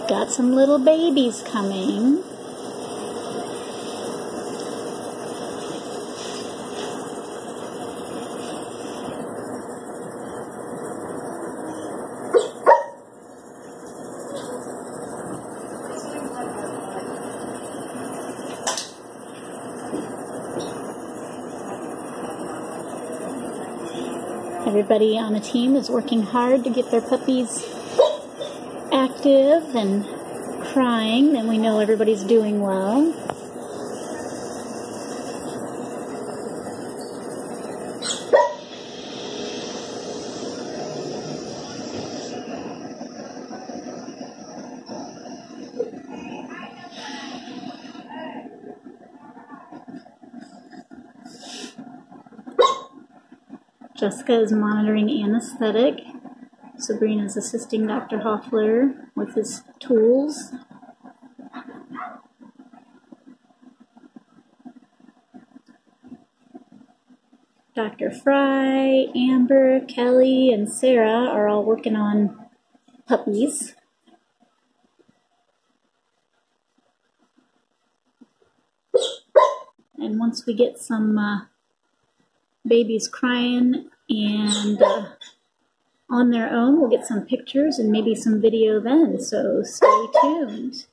We've got some little babies coming. Everybody on the team is working hard to get their puppies active and crying, then we know everybody's doing well. Jessica is monitoring anesthetic. Sabrina's assisting Dr. Hoffler with his tools. Dr. Fry, Amber, Kelly, and Sarah are all working on puppies. And once we get some babies crying and on their own, we'll get some pictures and maybe some video then, so stay tuned.